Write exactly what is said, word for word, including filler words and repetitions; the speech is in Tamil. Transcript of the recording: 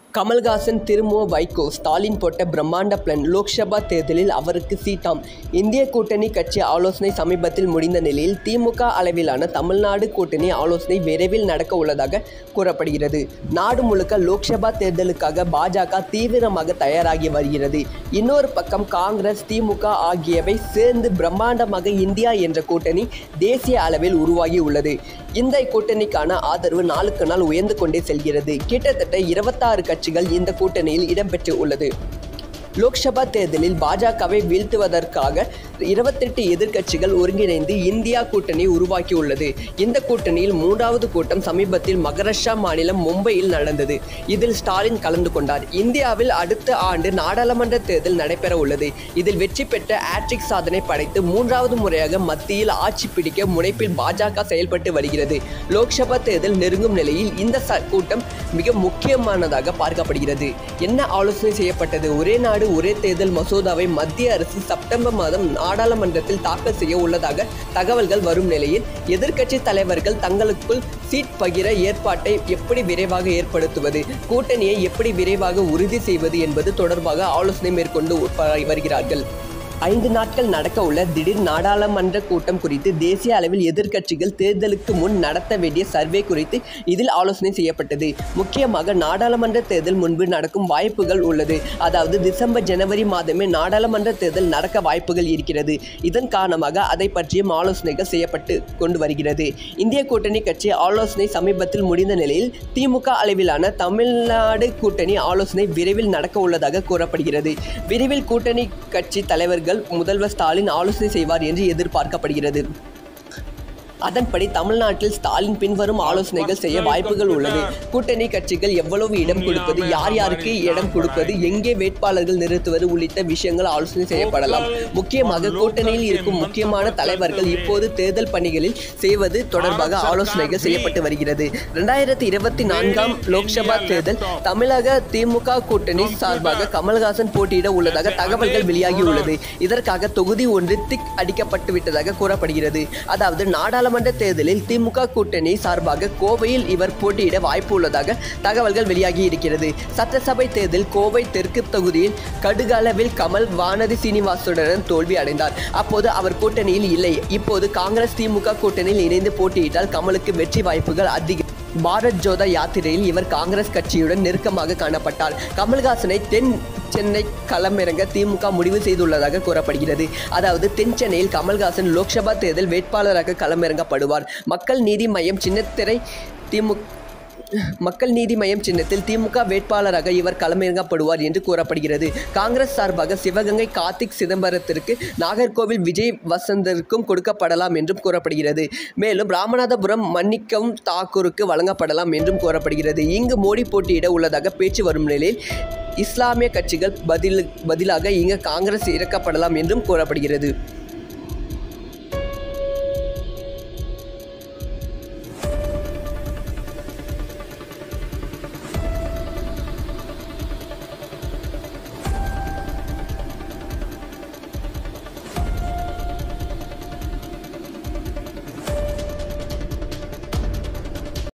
கமல்ஹாசன் திரும்ப வைகோ ஸ்டாலின் போட்ட பிரம்மாண்ட பிளான். லோக்சபா தேர்தலில் அவருக்கு சீட்டாம். இந்திய கூட்டணி கட்சி ஆலோசனை சமீபத்தில் முடிந்த நிலையில் திமுக அளவிலான தமிழ்நாடு கூட்டணி ஆலோசனை விரைவில் நடக்க உள்ளதாக கூறப்படுகிறது. நாடு முழுக்க லோக்சபா தேர்தலுக்காக பாஜக தீவிரமாக தயாராகி வருகிறது. இன்னொரு பக்கம் காங்கிரஸ், திமுக ஆகியவை சேர்ந்து பிரம்மாண்டமாக இந்தியா என்ற கூட்டணி தேசிய அளவில் உருவாகி உள்ளது. இந்த கூட்டணிக்கான ஆதரவு நாளுக்கு நாள் உயர்ந்து கொண்டே செல்கிறது. கிட்டத்தட்ட இருபத்தாறு கட்சிகள் இந்த கூட்டணியில் இடம்பெற்று உள்ளது. லோக்சபா தேர்தலில் பாஜகவை வீழ்த்துவதற்காக இருபத்தெட்டு எதிர்க்கட்சிகள் ஒருங்கிணைந்து இந்தியா கூட்டணி உருவாக்கியுள்ளது. இந்த கூட்டணியில் மூன்றாவது கூட்டம் சமீபத்தில் மகாராஷ்டிரா மாநிலம் மும்பையில் நடந்தது. இதில் ஸ்டாலின் கலந்து கொண்டார். இந்தியாவில் அடுத்த ஆண்டு நாடாளுமன்ற தேர்தல் நடைபெற உள்ளது. இதில் வெற்றி பெற்ற ஹேட்ரிக் சாதனை படைத்து மூன்றாவது முறையாக மத்தியில் ஆட்சி பிடிக்க முனைப்பில் பாஜக செயல்பட்டு வருகிறது. லோக்சபா தேர்தல் நெருங்கும் நிலையில் இந்த கூட்டம் மிக முக்கியமானதாக பார்க்கப்படுகிறது. என்ன ஆலோசனை செய்யப்பட்டது? ஒரே நாடு ஒரே தேர்தல் மசோதாவை மத்திய அரசு செப்டம்பர் மாதம் நாடாளுமன்றத்தில் தாக்கல் செய்ய உள்ளதாக தகவல்கள் வரும் நிலையில் எதிர்க்கட்சி தலைவர்கள் தங்களுக்குள் சீட் பகிர ஏற்பாட்டை எப்படி விரைவாக ஏற்படுத்துவது, கூட்டணியை எப்படி விரைவாக உறுதி செய்வது என்பது தொடர்பாக ஆலோசனை மேற்கொண்டு வருகிறார்கள். ஐந்து நாட்கள் நடக்க உள்ள திடீர் நாடாளுமன்ற கூட்டம் குறித்து தேசிய அளவில் எதிர்க்கட்சிகள் தேர்தலுக்கு முன் நடத்த வேண்டிய சர்வே குறித்து இதில் ஆலோசனை செய்யப்பட்டது. முக்கியமாக நாடாளுமன்ற தேர்தல் முன்பு நடக்கும் வாய்ப்புகள் உள்ளது. அதாவது டிசம்பர் ஜனவரி மாதமே நாடாளுமன்ற தேர்தல் நடக்க வாய்ப்புகள் இருக்கிறது. இதன் காரணமாக அதை பற்றியும் ஆலோசனைகள் செய்யப்பட்டு கொண்டு வருகிறது. இந்திய கூட்டணி கட்சி ஆலோசனை சமீபத்தில் முடிந்த நிலையில் திமுக அளவிலான தமிழ்நாடு கூட்டணி ஆலோசனை விரைவில் நடக்க உள்ளதாக கூறப்படுகிறது. விரைவில் கூட்டணி கட்சி தலைவர்கள் முதல்வர் ஸ்டாலின் ஆலோசனை செய்வார் என்று எதிர்பார்க்கப்படுகிறது. அதன்படி தமிழ்நாட்டில் ஸ்டாலின் பின்வரும் ஆலோசனைகள் செய்ய வாய்ப்புகள் உள்ளது. கூட்டணி கட்சிகள் எவ்வளவு இடம் கொடுப்பது, யார் யாருக்கு இடம் கொடுப்பது, எங்கே வேட்பாளர்கள் நிறுத்துவது உள்ளிட்ட விஷயங்கள் ஆலோசனை செய்யப்படலாம். முக்கியமாக கூட்டணியில் இருக்கும் முக்கியமான தலைவர்கள் இப்போது தேர்தல் பணிகளில் செய்வது தொடர்பாக ஆலோசனைகள் செய்யப்பட்டு வருகிறது. இரண்டாயிரத்தி இருபத்தி நான்காம் லோக்சபா தேர்தல் தமிழக திமுக கூட்டணி சார்பாக கமல்ஹாசன் போட்டியிட உள்ளதாக தகவல்கள் வெளியாகியுள்ளது. இதற்காக தொகுதி ஒன்று திக் அடிக்கப்பட்டு விட்டதாக கூறப்படுகிறது. அதாவது நாடாளுமன்ற மன்ற தேர்தலில் திமுக கூட்டணி சார்பாக கோவையில் இவர் போட்டியிட வாய்ப்பு உள்ளதாக தகவல்கள் வெளியாகி இருக்கிறது. சட்டசபை தேர்தல் கோவை தெற்கு தொகுதியில் கடுகளவில் கமல் வானதி சீனிவாசுடன் தோல்வி அடைந்தார். அப்போது அவர் கூட்டணியில் இல்லை. இப்போது காங்கிரஸ் திமுக கூட்டணியில் இணைந்து போட்டியிட்டால் கமலுக்கு வெற்றி வாய்ப்புகள் அதிகம். பாரத் ஜோடோ யாத்திரையில் இவர் காங்கிரஸ் கட்சியுடன் நெருக்கமாக காணப்பட்டார். கமல்ஹாசனை தென் சென்னை களமிறங்க திமுக முடிவு செய்துள்ளதாக கூறப்படுகிறது. அதாவது தென் சென்னையில் கமல்ஹாசன் லோக்சபா தேர்தல் வேட்பாளராக களமிறங்கப்படுவார். மக்கள் நீதி மய்யம் சின்னத்திரை திமுக மக்கள் நீதி மய்யம் சின்னத்தில் திமுக வேட்பாளராக இவர் களமிறங்கப்படுவார் என்று கூறப்படுகிறது. காங்கிரஸ் சார்பாக சிவகங்கை கார்த்திக் சிதம்பரத்திற்கு, நாகர்கோவில் விஜய் வசந்திற்கும் கொடுக்கப்படலாம் என்றும் கூறப்படுகிறது. மேலும் ராமநாதபுரம் மன்னிக்கவும் தாக்கூருக்கு வழங்கப்படலாம் என்றும் கூறப்படுகிறது. இங்கு மோடி போட்டியிட உள்ளதாக பேச்சு வரும் நிலையில் இஸ்லாமிய கட்சிகள் பதில் பதிலாக இங்கு காங்கிரஸ் இறக்கப்படலாம் என்றும் கூறப்படுகிறது.